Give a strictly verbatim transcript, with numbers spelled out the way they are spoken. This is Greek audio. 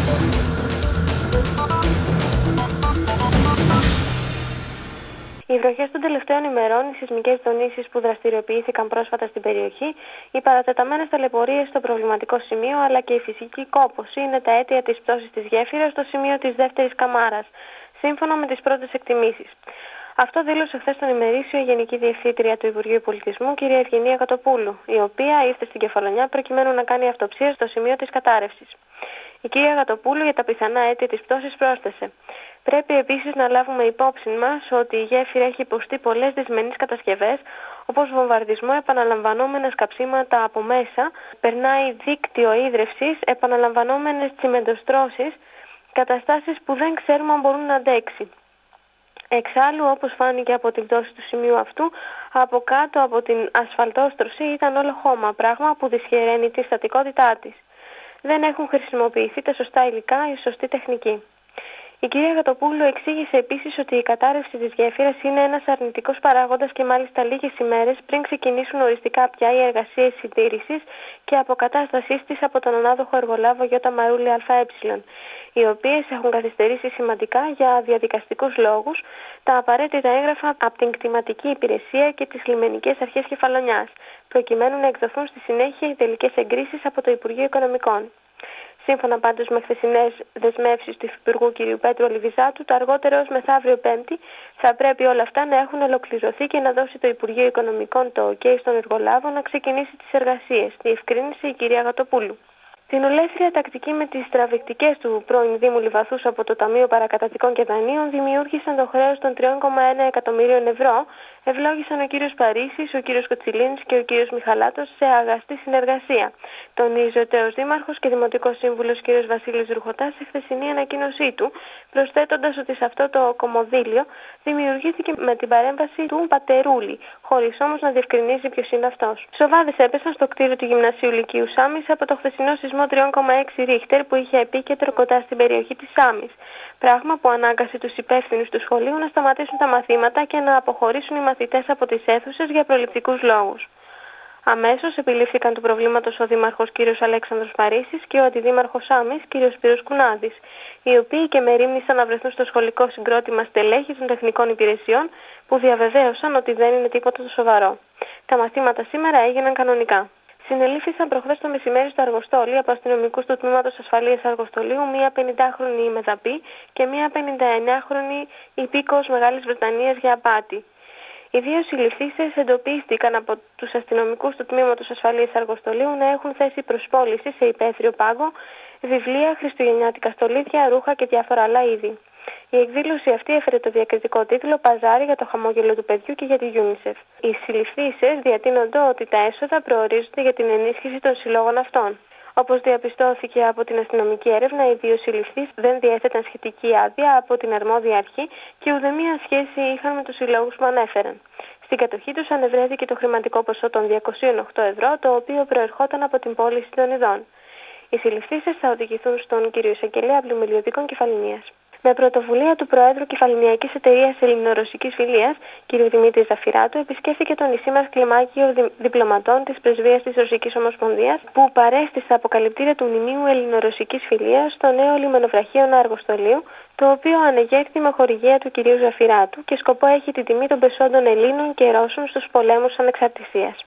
Οι βροχές των τελευταίων ημερών, οι σεισμικές δονήσεις που δραστηριοποιήθηκαν πρόσφατα στην περιοχή, οι παρατεταμένες ταλαιπωρίες στο προβληματικό σημείο αλλά και η φυσική κόπωση είναι τα αίτια της πτώσης της γέφυρας στο σημείο της δεύτερης καμάρας, σύμφωνα με τις πρώτες εκτιμήσεις. Αυτό δήλωσε χθες τον ημερήσιο η Γενική Διευθύντρια του Υπουργείου Πολιτισμού, κ. Ευγενία Κατοπούλου, η οποία ήρθε στην Κεφαλονιά προκειμένου να κάνει αυτοψία στο σημείο της κατάρρευσης. Η κ. Κατοπούλου για τα πιθανά αίτια της πτώσης πρόσθεσε: Πρέπει επίσης να λάβουμε υπόψη μας ότι η γέφυρα έχει υποστεί πολλές δυσμενείς κατασκευές, όπως βομβαρδισμό, επαναλαμβανόμενα σκαψίματα από μέσα, περνάει δίκτυο ίδρευσης, επαναλαμβανόμενες τσιμεντοστρώσεις, καταστάσεις που δεν ξέρουμε αν μπορούν να αντέξει. Εξάλλου, όπως φάνηκε από την πτώση του σημείου αυτού, από κάτω από την ασφαλτόστρωση ήταν όλο χώμα, πράγμα που δυσχεραίνει τη στατικότητά της. Δεν έχουν χρησιμοποιηθεί τα σωστά υλικά ή σωστή τεχνική. Η κυρία Κατοπούλου εξήγησε επίσης ότι η κατάρρευση της γέφυρας είναι ένας αρνητικός παράγοντας και μάλιστα λίγες ημέρες πριν ξεκινήσουν οριστικά πια οι εργασίες συντήρησης και αποκατάστασής της από τον ανάδοχο εργολάβο Ι. Μαρούλη ΑΕ, οι οποίες έχουν καθυστερήσει σημαντικά για διαδικαστικούς λόγους τα απαραίτητα έγγραφα από την κτηματική υπηρεσία και τις λιμενικές αρχές Κεφαλονιάς, προκειμένου να εκδοθούν στη συνέχεια οι τελικές εγκρίσεις από το Υπουργείο Οικονομικών. Σύμφωνα πάντως με χθεσινές δεσμεύσεις του Υφυπουργού κ. Πέτρου Αλιβιζάτου, το αργότερο ως μεθαύριο Πέμπτη θα πρέπει όλα αυτά να έχουν ολοκληρωθεί και να δώσει το Υπουργείο Οικονομικών το OK στον εργολάβο να ξεκινήσει τις εργασίες, διευκρίνησε η κυρία Γατοπούλου. Την ολέθρια τακτική με τις τραβηκτικές του πρώην Δήμου Λιβαθούς από το Ταμείο Παρακαταθήκων και Δανείων δημιούργησαν το χρέος των τρία κόμμα ένα εκατομμυρίων ευρώ, ευλόγησαν ο κύριος Παρίσης, ο κύριος Κοτσιλίνης και ο κύριος Μιχαλάτος σε αγαστή συνεργασία. Τονίζει ο τέος Δήμαρχος και Δημοτικός Σύμβουλος κύριος Βασίλης Ρουχωτάς σε χθεσινή ανακοίνωσή του, προσθέτοντας ότι σε αυτό το κομμωδίλιο δημιουργήθηκε με την παρέμβαση του Πατερούλη, χωρίς όμως να διευκρινίζει ποιος είναι αυτός. Σοβάδες έπεσαν στο κτίριο του Γυμνασίου Λυκείου Σάμης από το χθεσινό σεισμό τρία κόμμα έξι ρίχτερ που είχε επίκεντρο κοντά στην περιοχή της Σάμης. Πράγμα που ανάγκασε τους υπεύθυνους του σχολείου να σταματήσουν τα μαθήματα και να αποχωρήσουν οι μαθητές από τις αίθουσες για προληπτικούς λόγους. Αμέσως επιλήφθηκαν του προβλήματος ο Δήμαρχος κ. Αλέξανδρος Παρίσης και ο Αντιδήμαρχος Σάμης κ. Σπύρος Κουνάδης, οι οποίοι και μερίμνησαν να βρεθούν στο σχολικό συγκρότημα στελέχη των τεχνικών υπηρεσιών που διαβεβαίωσαν ότι δεν είναι τίποτα το σοβαρό. Τα μαθήματα σήμερα έγιναν κανονικά. Συνελήφθησαν προχθές το μεσημέρι στο Αργοστόλι από αστυνομικούς του Τμήματος Ασφαλείας Αργοστολίου μία πενηντάχρονη μεδαπή και μία πενηνταεννιάχρονη υπήκοος Μεγάλης Βρετανίας για απάτη. Οι δύο συλληφθήσεις εντοπίστηκαν από τους αστυνομικούς του Τμήματος Ασφαλείας Αργοστολίου να έχουν θέσει προς πώληση σε υπαίθριο πάγκο βιβλία, χριστουγεννιάτικα στολίδια, ρούχα και διάφορα άλλα είδη. Η εκδήλωση αυτή έφερε το διακριτικό τίτλο «Παζάρι για το χαμόγελο του παιδιού και για τη UNICEF». Οι συλληφθήσεις διατείνονται ότι τα έσοδα προορίζονται για την ενίσχυση των συλλόγων αυτών. Όπως διαπιστώθηκε από την αστυνομική έρευνα, οι δύο συλληφθείς δεν διέθεταν σχετική άδεια από την αρμόδια αρχή και ουδέμια σχέση είχαν με τους συλλόγους που ανέφεραν. Στην κατοχή τους ανεβρέθηκε το χρηματικό ποσό των διακόσια οκτώ ευρώ, το οποίο προερχόταν από την πώληση των ειδών. Οι συλληφθήσεις θα οδηγηθούν στον κ. Εισαγγελέα Πλημμυλιωτικών Κεφαλονίας. Με πρωτοβουλία του Προέδρου Κεφαλονιακής Εταιρείας Ελληνορωσικής Φιλίας, κ. Δημήτρη Ζαφυράτου, επισκέφθηκε το νησί μας κλιμάκιο δι... διπλωματών της Πρεσβείας της Ρωσικής Ομοσπονδίας, που παρέστησε αποκαλυπτήρια του Μνημείου Ελληνορωσικής Φιλίας στο νέο λιμενοβραχείο Αργοστολίου, το οποίο ανεγέρθη με χορηγία του κ. Ζαφυράτου και σκοπό έχει την τιμή των πεσόντων Ελλήνων και Ρώσων στους πολέμους ανεξαρτησίας.